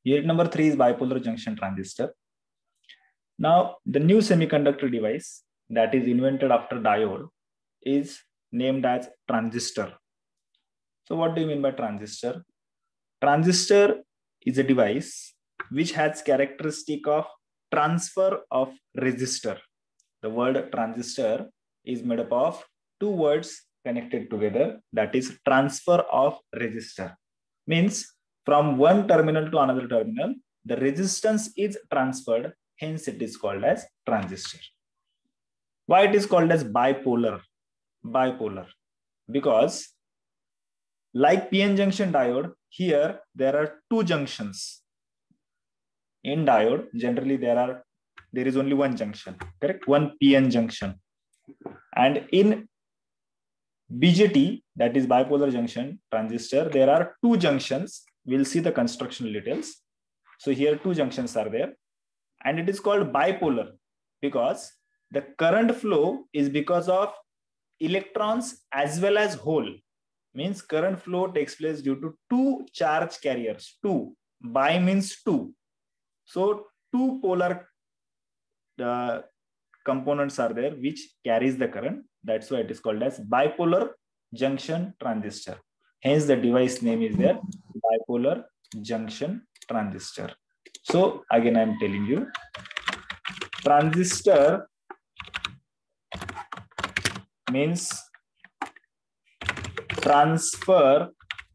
Unit number 3 is bipolar junction transistor. Now, the new semiconductor device that is invented after diode is named as transistor. So what do you mean by transistor? Transistor is a device which has characteristic of transfer of resistor. The word transistor is made up of two words connected together, that is transfer of resistor. Means from one terminal to another terminal, the resistance is transferred, hence it is called as transistor. Why it is called as bipolar? Bipolar, because like PN junction diode, here there are two junctions. In diode, generally there is only one junction, correct? One PN junction. And in BJT, that is bipolar junction transistor, there are two junctions. We'll see the construction details. So here two junctions are there. And it is called bipolar because the current flow is because of electrons as well as hole. Means current flow takes place due to two charge carriers. Two. Bi means two. So two polar components are there which carries the current. That's why it is called as bipolar junction transistor. Hence the device name is there, bipolar junction transistor. So again, I'm telling you, transistor means transfer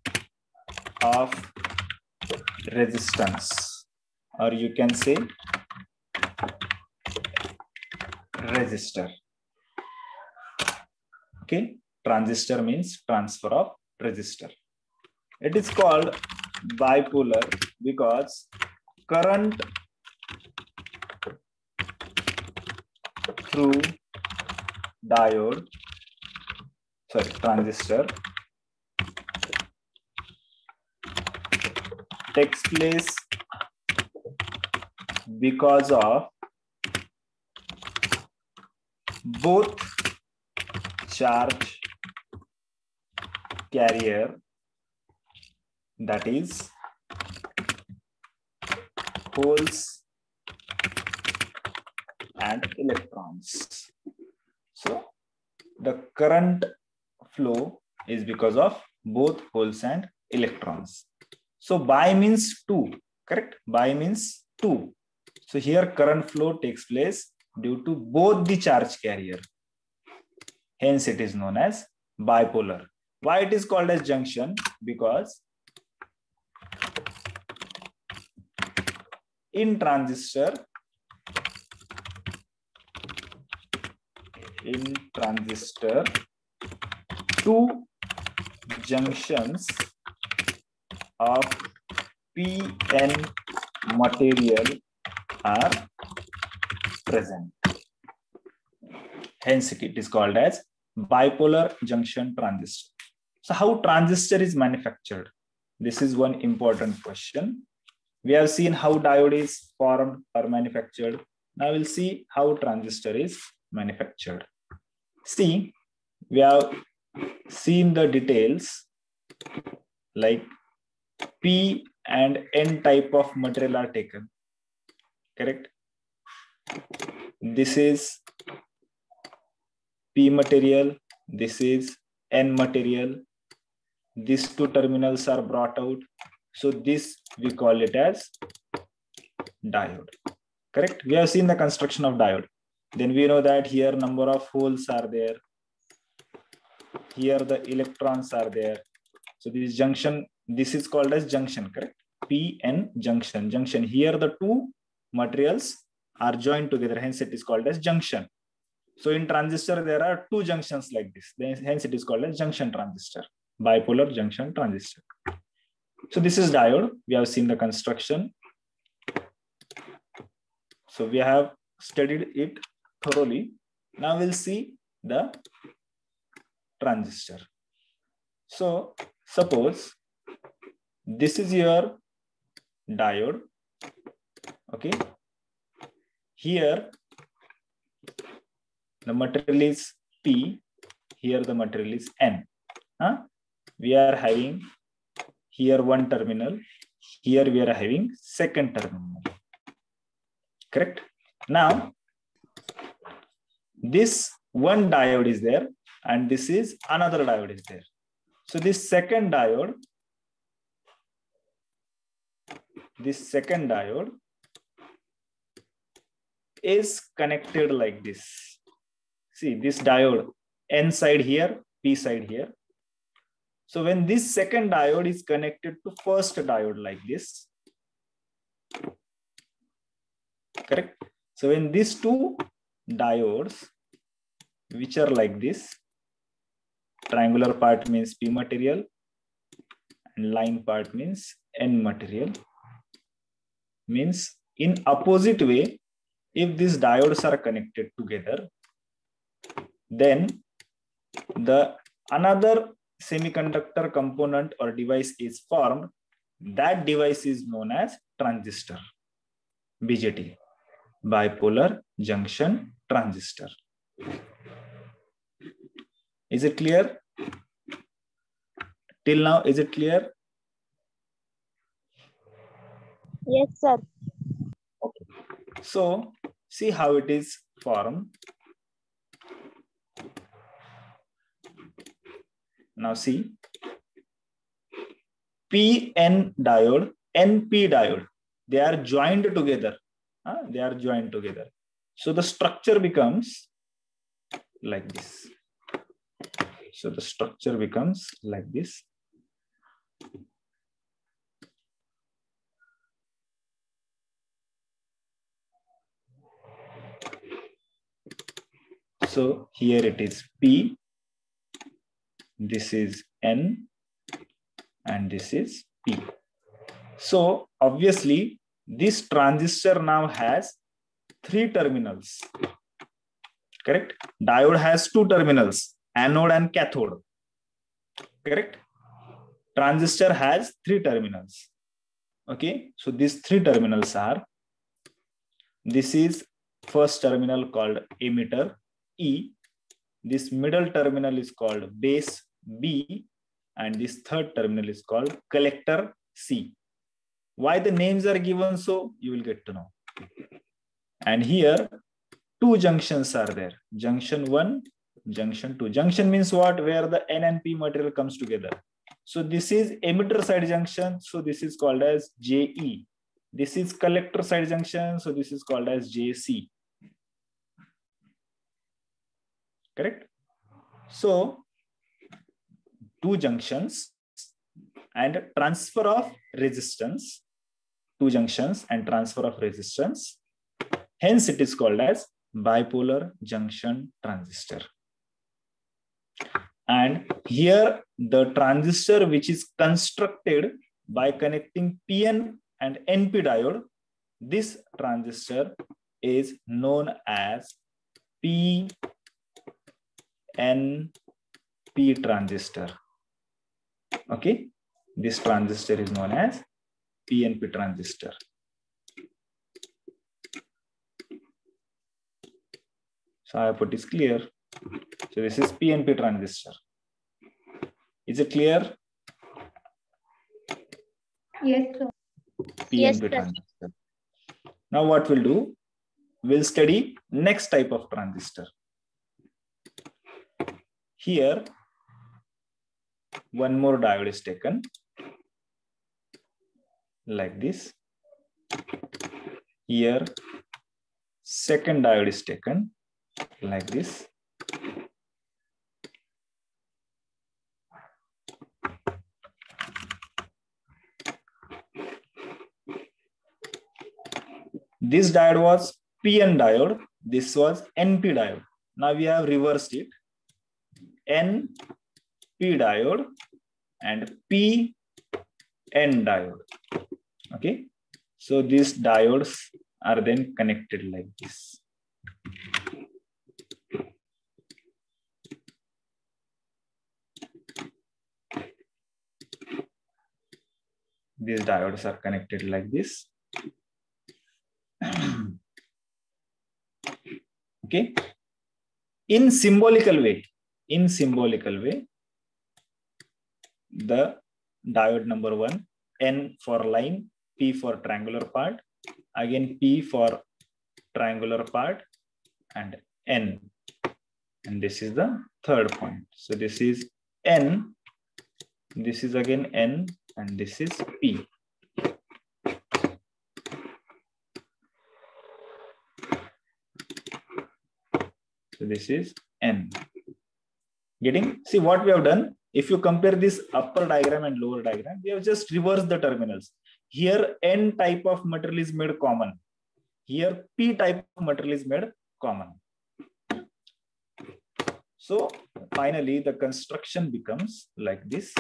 of resistance, or you can say resistor. Okay, transistor means transfer of resistor. It is called bipolar because current through transistor takes place because of both charge carrier, that is holes and electrons. So the current flow is because of both holes and electrons. So bi means two, correct? Bi means two. So here current flow takes place due to both the charge carrier. Hence it is known as bipolar. Why it is called as junction? Because in transistor, two junctions of PN material are present. Hence it is called as bipolar junction transistor. So how transistor is manufactured? This is one important question. We have seen how diode is formed or manufactured. Now we'll see how transistor is manufactured. See, we have seen the details like P and N type of material are taken, correct? This is P material, this is N material. These two terminals are brought out. So this we call it as diode, correct? We have seen the construction of diode. Then we know that here number of holes are there. Here the electrons are there. So this junction, this is called as junction, correct? PN junction. Junction. Here the two materials are joined together. Hence it is called as junction. So in transistor, there are two junctions like this. Hence it is called as junction transistor. Bipolar junction transistor. So this is diode. We have seen the construction. So we have studied it thoroughly. Now we'll see the transistor. So suppose this is your diode. Okay. Here the material is P. Here the material is N. We are having here one terminal. here we are having second terminal. Correct? Now, this one diode is there and this is another diode is there. So this second diode is connected like this. See this diode, N side here, P side here. So when this second diode is connected to first diode like this, correct? So when these two diodes, which are like this, triangular part means P material and line part means N material, means in opposite way, if these diodes are connected together, then the another semiconductor component or device is formed. That device is known as transistor, BJT, bipolar junction transistor. Is it clear? Till now, is it clear? Yes, sir. Okay. So, see how it is formed. Now see, PN diode, NP diode, they are joined together. They are joined together. So the structure becomes like this. So the structure becomes like this. So here it is P, this is N, and this is P. So obviously this transistor now has 3 terminals. Correct? Diode has 2 terminals, anode and cathode. Correct? Transistor has 3 terminals. Okay, so these 3 terminals are, this is first terminal called emitter E, this middle terminal is called base B, and this third terminal is called collector C. Why the names are given so, you will get to know. And here 2 junctions are there, junction 1, junction 2. Junction means what? Where the N and P material comes together. So this is emitter side junction, so this is called as JE. This is collector side junction, so this is called as JC. Correct? So 2 junctions and transfer of resistance, 2 junctions and transfer of resistance. Hence it is called as bipolar junction transistor. And here the transistor which is constructed by connecting PN and NP diode, this transistor is known as PNP transistor. Okay, this transistor is known as PNP transistor. So I hope it is clear. So this is PNP transistor. Is it clear? Yes, sir. PNP Yes, sir. transistor. Now what we'll do, we'll study next type of transistor. Here, one more diode is taken like this. Here, second diode is taken like this. This diode was PN diode. This was NP diode. Now we have reversed it. NP diode and PN diode. Okay. So these diodes are then connected like this. These diodes are connected like this. Okay. In symbolical way, the diode number 1 N for line, P for triangular part, again P for triangular part, and N. And this is the third point. So this is N, this is again N, and this is P. So this is N. Getting? See what we have done. If you compare this upper diagram and lower diagram, we have just reversed the terminals. Here N type of material is made common. Here P type of material is made common. So finally the construction becomes like this.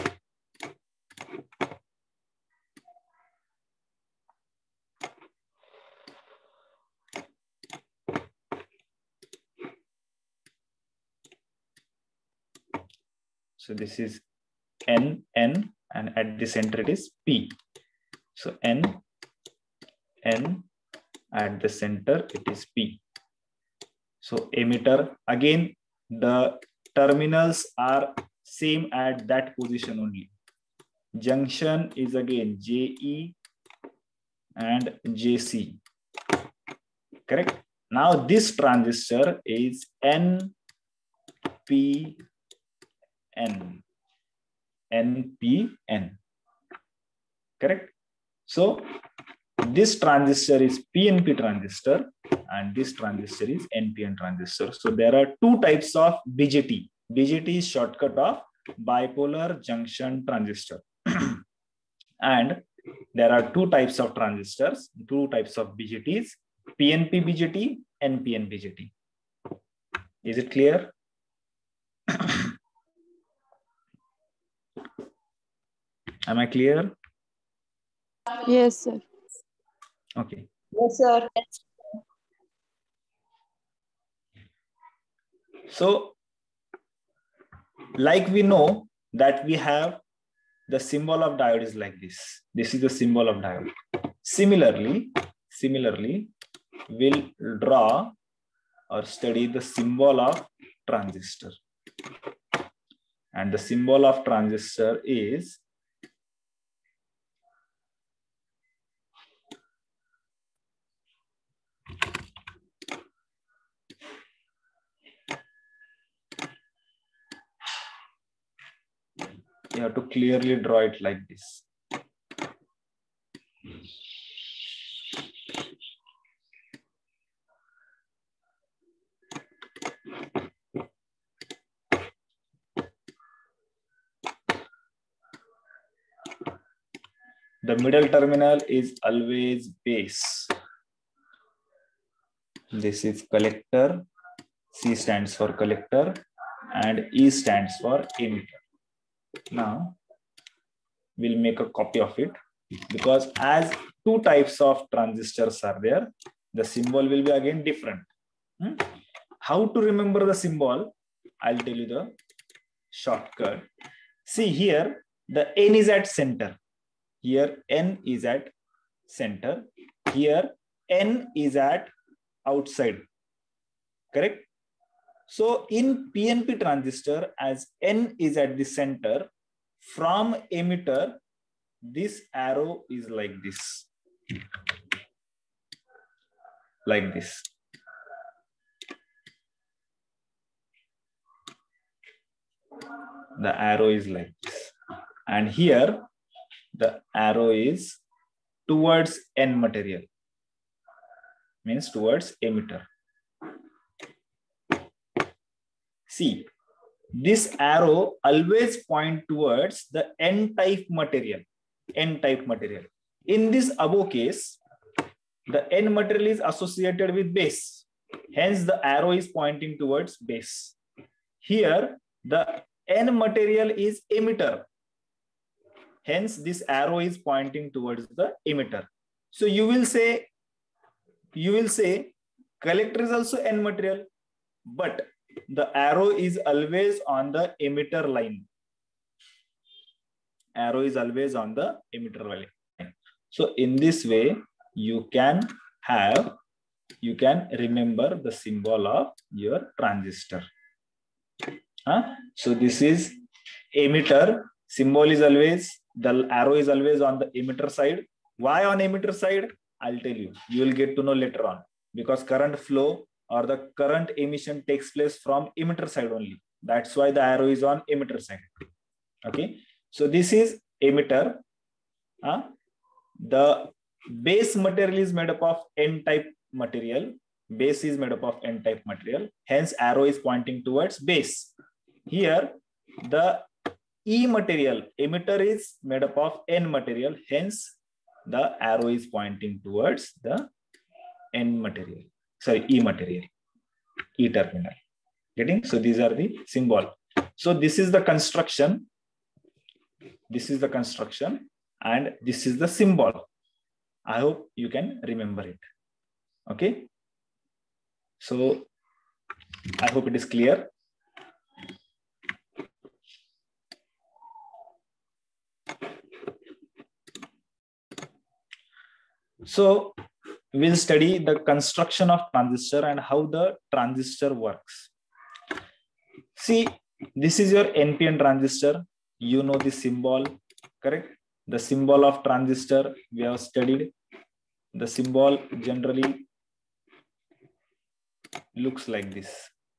So this is N, N, and at the center it is P. So N, N, at the center it is P. So emitter, again the terminals are same at that position only. Junction is again JE and JC. Correct? Now this transistor is NPN. NPN. Correct? So this transistor is PNP transistor and this transistor is NPN transistor. So there are two types of BJT. BJT is shortcut of bipolar junction transistor. And there are two types of transistors, two types of BJTs, PNP BJT, NPN BJT. Is it clear? Am I clear? Yes, sir. Okay. Yes, sir. So, like we know that we have the symbol of diode is like this. This is the symbol of diode. Similarly, we'll draw or study the symbol of transistor. And the symbol of transistor is you have to clearly draw it like this. The middle terminal is always base. This is collector. C stands for collector and E stands for emitter. Now we'll make a copy of it because as two types of transistors are there, the symbol will be again different. How to remember the symbol? I'll tell you the shortcut. See here, the N is at center. Here N is at center. Here N is at outside. Correct? So in PNP transistor, as N is at the center, from emitter, this arrow is like this. Like this. The arrow is like this. And here, the arrow is towards N material. Means towards emitter. See, this arrow always point towards the N-type material. N-type material. In this above case, the N material is associated with base. Hence, the arrow is pointing towards base. Here, the N material is emitter. Hence, this arrow is pointing towards the emitter. So you will say collector is also N material, but the arrow is always on the emitter line. Arrow is always on the emitter line. So in this way, you can remember the symbol of your transistor. So this is emitter. Symbol is always the arrow is always on the emitter side. Why on emitter side? I'll tell you. You will get to know later on, because current flow or the current emission takes place from emitter side only. That's why the arrow is on emitter side. Okay. So this is emitter. The base material is made up of N-type material. Base is made up of N-type material. Hence, arrow is pointing towards base. Here, the E material, emitter is made up of N material. Hence, the arrow is pointing towards the N material. Sorry, E material, E terminal. Getting? So these are the symbol. So this is the construction. This is the construction, and this is the symbol. I hope you can remember it. Okay. So I hope it is clear. So we'll study the construction of transistor and how the transistor works. See, this is your NPN transistor. You know the symbol, correct? The symbol of transistor we have studied. The symbol generally looks like this.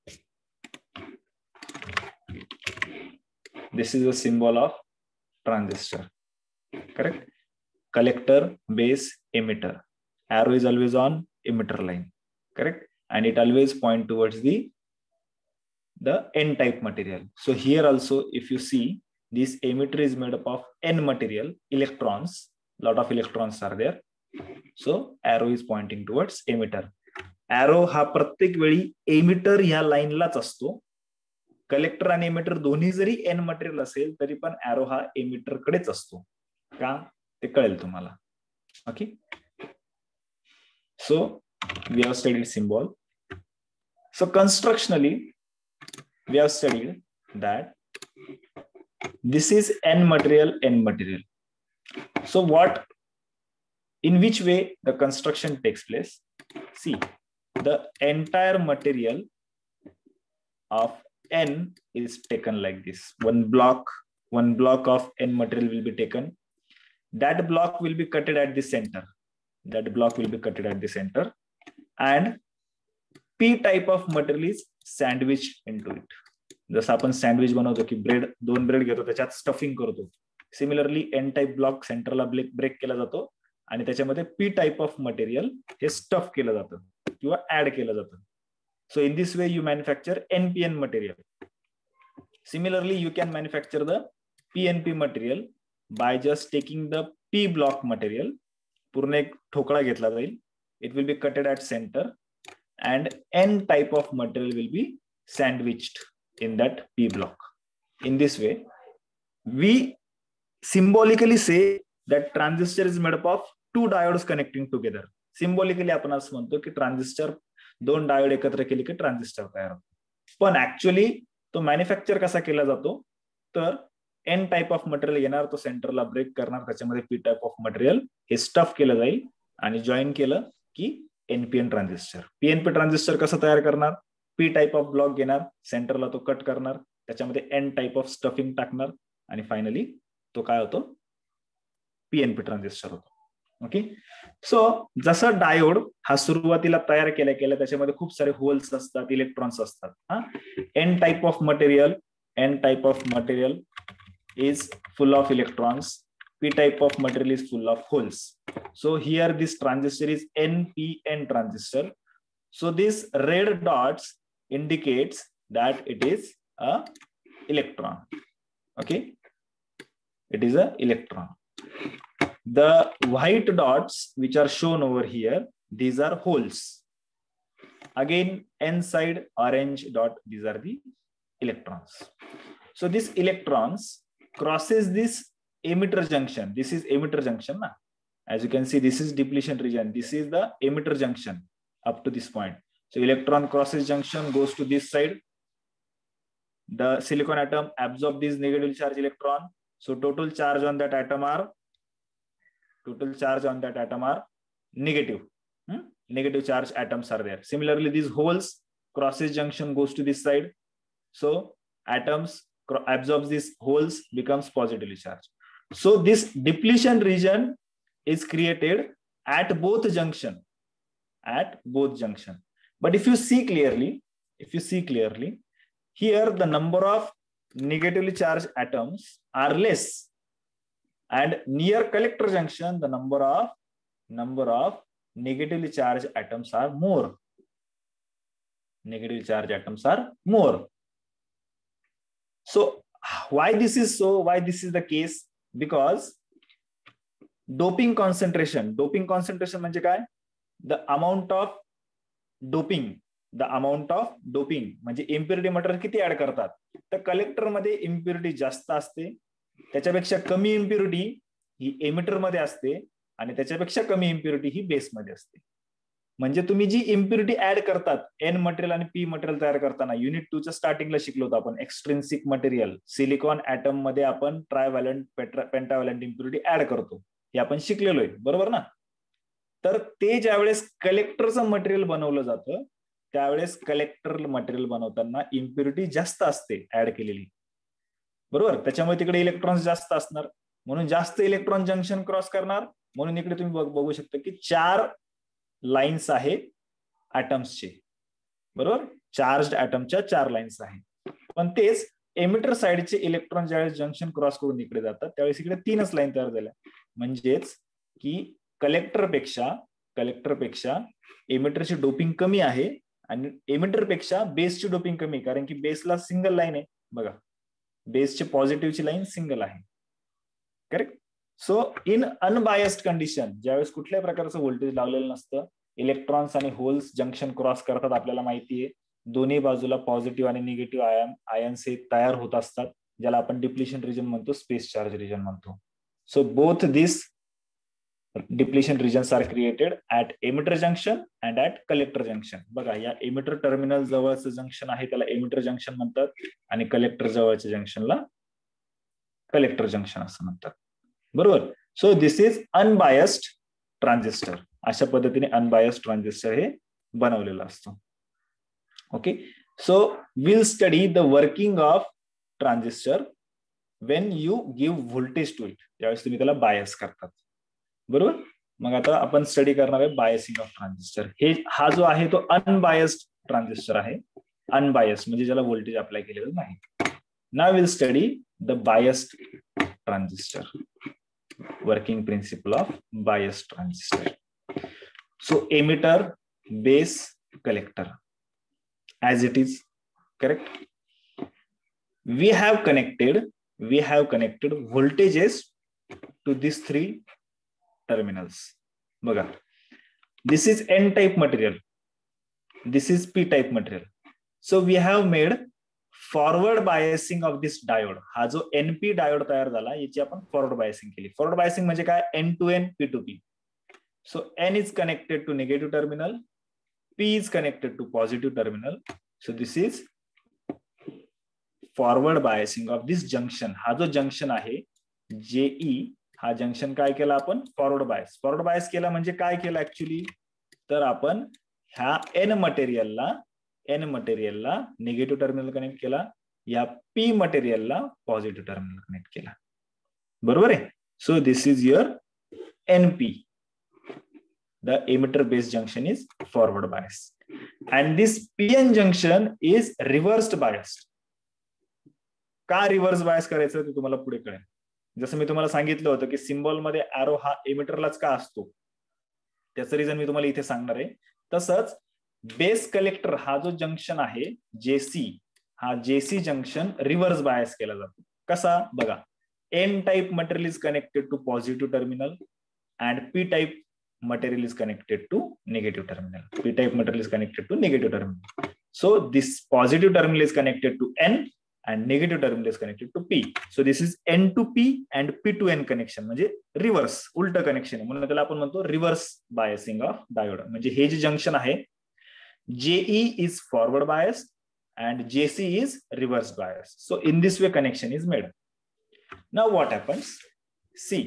This is the symbol of transistor, correct? Collector, base, emitter. Arrow is always on emitter line, correct? And it always point towards the N-type material. So here also, if you see, this emitter is made up of N material, electrons. Lot of electrons are there. So arrow is pointing towards emitter. Arrow हा प्रत्येक वेळी emitter ह्या लाईनलाच असतो. Collector आणि emitter दोन्ही जरी N material असेल तरी पण arrow हा एमिटर कडेच असतो. का ते कळेल तुम्हाला. Okay. So we have studied symbol. So constructionally we have studied that this is N material, N material. So in which way the construction takes place? See, the entire material of N is taken like this. One block of N material will be taken. That block will be cutted at the center. That block will be cutted at the center. And P type of material is sandwiched into it. जसं आपण sandwich बनवतो की दोन bread घेतो त्याच्यात stuffing करतो. Similarly N type block सेंटरला break केला जातो आणि त्याच्यामध्ये पी टाइप ऑफ मटेरियल हे स्टफ केलं जातं किंवा ऍड केलं जातं. So in this way you manufacture NPN material. Similarly you can manufacture the PNP material by just taking the P block material. पूर्ण एक ठोकळा घेतला जाईल. It will be cutted at center and N type of material will be sandwiched in that P block. In this way, we symbolically say that transistor is made up of two diodes connecting together. Symbolically आपण असं म्हणतो की transistor दोन diode एकत्र केले की transistor तयार होतो. पण ऍक्च्युअली तो मॅन्युफॅक्चर कसा केला जातो तर एन टाइप ऑफ मटेरियल येणार, तो सेंटरला ब्रेक करणार, त्याच्यामध्ये पी टाइप ऑफ मटेरियल हे स्टफ केलं जाईल आणि जॉईन केलं की एनपीएन ट्रान्झिस्टर. पीएनपी ट्रान्झिस्टर कसं तयार करणार? पी टाइप ऑफ ब्लॉक घेणार, सेंटरला तो कट करणार, त्याच्यामध्ये एन टाइप ऑफ स्टफिंग टाकणार आणि फायनली तो काय होतो? पीएनपी ट्रान्झिस्टर होतो. ओके. सो जसं डायोड हा सुरुवातीला तयार केल्या त्याच्यामध्ये खूप सारे होल्स असतात, इलेक्ट्रॉन्स असतात. N type of material is full of electrons. P type of material is full of holes. So here this transistor is NPN transistor. So this red dots indicates that it is a electron. Okay, it is a electron. The white dots which are shown over here, these are holes. Again, N side orange dot, these are the electrons. So these electrons crosses this emitter junction. This is emitter junction. As you can see, this is depletion region. This is the emitter junction up to this point. So electron crosses junction, goes to this side. The silicon atom absorbs this negative charge electron. So total charge on that atom are negative. Negative charge atoms are there. Similarly, these holes crosses junction, goes to this side. So atoms absorbs these holes, becomes positively charged. So this depletion region is created at both junction. But if you see clearly, here the number of negatively charged atoms are less, and near collector junction the number of negatively charged atoms are more. So why this is the case? Because doping concentration म्हणजे काय? The amount of doping म्हणजे impurity material किती add करतात, तर collector मध्ये impurity जास्त असते, त्याच्यापेक्षा कमी इम्प्युरिटी ही एमिटर मध्ये असते, आणि त्याच्यापेक्षा कमी इम्प्युरिटी ही बेस मध्ये असते. म्हणजे तुम्ही जी इम्प्युरिटी ऍड करतात एन मटेरियल आणि पी मटेरियल तयार करताना, युनिट 2 च्या स्टार्टिंगला शिकलो होतो आपण एक्सट्रिन्सिक मटेरियल, सिलिकॉन ऍटम मध्ये आपण ट्रायव्हॅलंट पेंटाव्हॅलंट इम्प्युरिटी ऍड करतो, हे आपण शिकलेलो आहे, बरोबर ना? तर ते ज्यावेळेस कलेक्टरचं मटेरियल बनवलं जातं त्यावेळेस कलेक्टर मटेरियल बनवताना इम्प्युरिटी जास्त असते ऍड केलेली, बरोबर? त्याच्यामुळे तिकडे इलेक्ट्रॉन्स जास्त असणार, म्हणून जास्त इलेक्ट्रॉन जंक्शन क्रॉस करणार. म्हणून इकडे तुम्ही बघू शकता की 4 लाईन्स आहेत ऍटम्सचे, बरोबर? चार्ज्ड ऍटमच्या 4 लाईन्स आहेत. पण तेच एमिटर साइडचे इलेक्ट्रॉन ज्यावेळेस जंक्शन क्रॉस करून इकडे जातात त्यावेळेस इकडे 3च लाईन तयार झाल्या. म्हणजेच की कलेक्टरपेक्षा एमिटरची डोपिंग कमी आहे आणि एमिटरपेक्षा बेसची डोपिंग कमी, कारण की बेसला सिंगल लाईन आहे. बघा, बेसची पॉझिटिव्हची लाईन सिंगल आहे, correct? So in unbiased condition, ज्यावेळेस कुठल्याही प्रकारचं व्होल्टेज लावलेलं नसतं, इलेक्ट्रॉन्स आणि होल्स जंक्शन क्रॉस करतात, आपल्याला माहिती आहे, दोन्ही बाजूला पॉझिटिव्ह आणि निगेटिव्ह आयन्स हे तयार होत असतात, ज्याला आपण डिप्लिशन रिजन म्हणतो, स्पेस चार्ज रिजन म्हणतो. So both this depletion regions are created at emitter junction and at collector junction. बघा, या एमिटर टर्मिनल जवळचं जंक्शन आहे त्याला एमिटर जंक्शन म्हणतात, आणि कलेक्टर जवळच्या जंक्शनला कलेक्टर जंक्शन असं म्हणतात, बरोबर? So this is unbiased transistor. अशा पद्धतीने अनबायस्ड ट्रान्झिस्टर हे बनवलेलं असतं. Okay, so will study the working of transistor when you give voltage to it, ज्यावेळेस तुम्ही त्याला बायस करतात, बरोबर? मग आता आपण स्टडी करणार आहे बायसिंग ऑफ ट्रान्झिस्टर. हा जो आहे तो अनबायस्ड ट्रान्झिस्टर आहे. अनबायस्ड म्हणजे ज्याला व्होल्टेज अप्लाय केलेलं नाही. Now will study the biased transistor, working principle of biased transistor. So emitter, base, collector as it is, correct? We have connected voltages to these 3 terminals. बघा, this is n type material, this is p type material. So we have made forward biasing of this diode. हा जो np diode तयार झाला याची आपण forward biasing केली. forward biasing म्हणजे काय? n to n, p to p. So n is connected to negative terminal, p is connected to positive terminal. So this is forward biasing of this junction. हा जो junction आहे JE, हा junction काय केला आपण? Forward bias केला. म्हणजे काय केलं ऍक्च्युली? तर आपण ह्या n मटेरियलला निगेटिव्ह टर्मिनल कनेक्ट केला, या p मटेरियलला पॉझिटिव्ह टर्मिनल कनेक्ट केला, बरोबर आहे? So this is your NP. The emitter base junction is forward biased, and this PN junction is reversed biased. का रिव्हर्स बायस करायचं ते तुम्हाला पुढे कळेल. जसं मी तुम्हाला सांगितलं होतं की सिम्बॉल मध्ये एरो हा एमिटरलाच का असतो, त्याचं रिझन मी तुम्हाला इथे सांगणार आहे. तसंच बेस कलेक्टर हा जो जंक्शन आहे JC, हा JC जंक्शन रिव्हर्स बायस केला जातो. कसा? बघा, N type material is connected to positive terminal and P type material is connected to negative terminal. P type material is connected to negative terminal. So this positive terminal is connected to N and negative terminal is connected to P. So this is N to P and P to N connection, म्हणजे reverse उलट connection आहे, म्हणून त्याला आपण म्हणतो reverse biasing of diode. म्हणजे हे जे जंक्शन आहे JE is forward biased and JC is reverse biased. So in this way connection is made. Now what happens? See,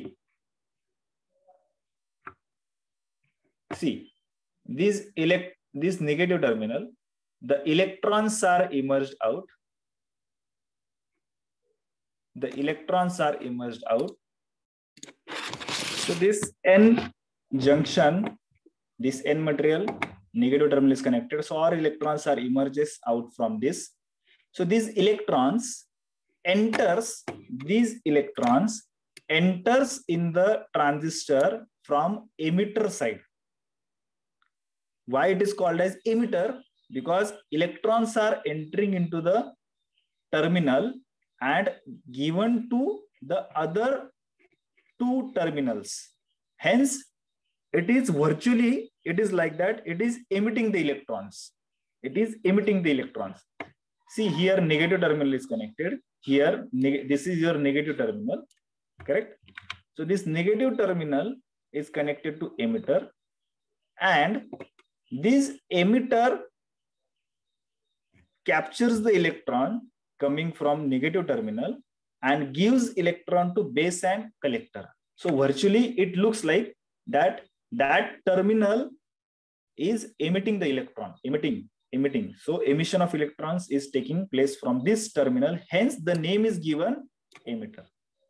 this negative terminal, the electrons are emerged out. So this N junction, this N material, negative terminal is connected. So our electrons are emerges out from this. So these electrons enters in the transistor from emitter side. Why it is called as emitter? Because electrons are entering into the terminal and given to the other two terminals. Hence, it is like that. It is emitting the electrons. See here, negative terminal is connected. Here, this is your negative terminal, correct? So this negative terminal is connected to emitter, and this emitter captures the electron coming from negative terminal and gives electron to base and collector. So virtually it looks like that terminal is emitting the electron, emitting. So emission of electrons is taking place from this terminal. Hence the name is given emitter.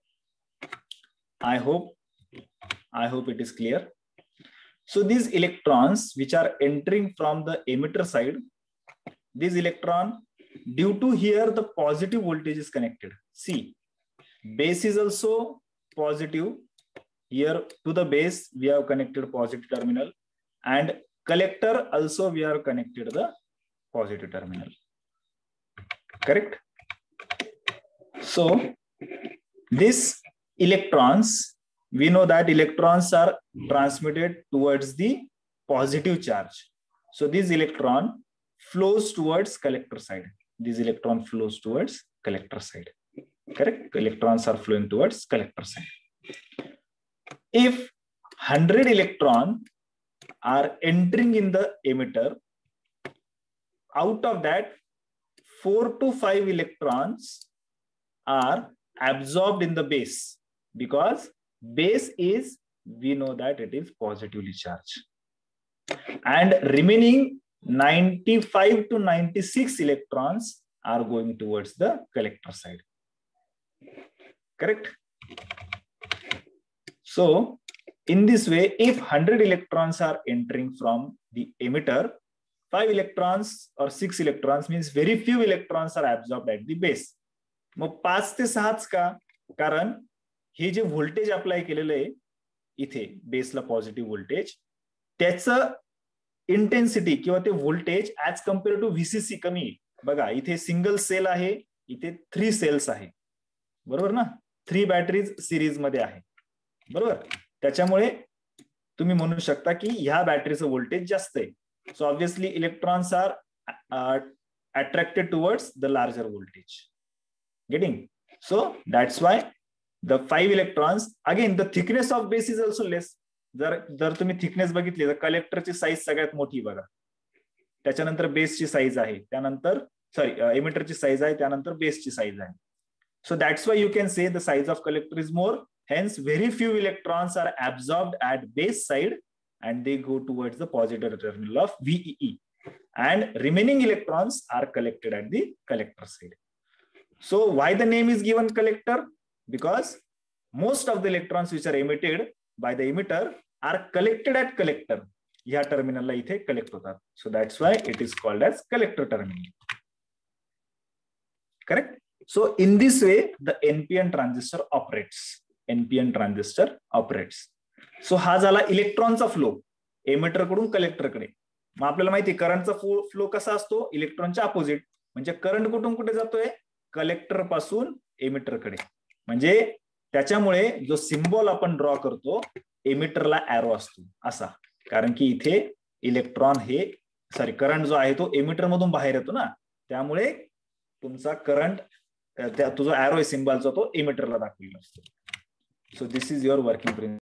I hope it is clear. So these electrons which are entering from the emitter side, this electron, due to here the positive voltage is connected. See, base is also positive. Here to the base we have connected positive terminal, and collector also we have connected the positive terminal. Correct? So these electrons, we know that electrons are transmitted towards the positive charge. So this electron flows towards collector side. Correct? Electrons are flowing towards collector side. If 100 electrons are entering in the emitter, out of that 4 to 5 electrons are absorbed in the base, because base is, we know that it is positively charged, and remaining 95 to 96 electrons are going towards the collector side. Correct? So in this way, if 100 electrons are entering from the emitter, 5 electrons or 6 electrons means very few electrons are absorbed at the base. मग 5 ते 6 का? कारण हे जे voltage apply केलेलं आहे इथे बेसला positive voltage, त्याचं intensity किंवा ते voltage as compare to VCC कमी आहे. बघा इथे सिंगल सेल आहे, इथे 3 सेल्स आहे, बरोबर ना? 3 बॅटरीज सिरीज मध्ये आहे, बरोबर? त्याच्यामुळे तुम्ही म्हणू शकता की ह्या बॅटरीचं व्होल्टेज जास्त आहे. So obviously electrons are attracted towards the larger voltage. Getting? So that's why the 5 electrons, again the thickness of base is also less. जर तुम्ही थिकनेस बघितली तर कलेक्टरची साईज सगळ्यात मोठी बघा, त्याच्यानंतर बेसची साईज आहे, त्यानंतर एमिटरची साईज आहे, त्यानंतर बेसची साईज आहे. So that's why you can say the size of collector is more. Hence very few electrons are absorbed at base side and they go towards the positive terminal of VEE, and remaining electrons are collected at the collector side. So why the name is given collector? Because most of the electrons which are emitted by the emitter are collected at collector. ह्या टर्मिनलला इथे collect होतात. So that's why it is called as collector terminal. Correct? So in this way the NPN transistor operates. सो हा झाला इलेक्ट्रॉनचा flow emitter कडून collector कडे. मग आपल्याला माहिती आहे करंटचा फ्लो कसा असतो, इलेक्ट्रॉनच्या अपोजिट. म्हणजे करंट कुठून कुठे जातोय, कलेक्टर पासून एमिटर कडे. म्हणजे त्याच्यामुळे जो सिम्बॉल आपण ड्रॉ करतो एमिटरला एरो असतो असा, कारण की इथे इलेक्ट्रॉन करंट जो आहे तो एमिटर मधून बाहेर येतो ना, त्यामुळे तुमचा करंट तो जो एरो आहे सिम्बॉलचा तो एमिटरला दाखवलेला असतो. So this is your working principal.